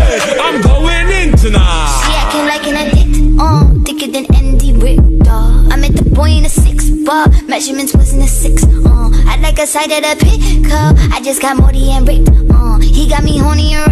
I'm going in tonight. She acting like an addict, thicker than Andy Richter. I met the boy in a 6-bar, measurements wasn't a 6. I like a side of the pickup. I just got Morty and raped. He got me horny and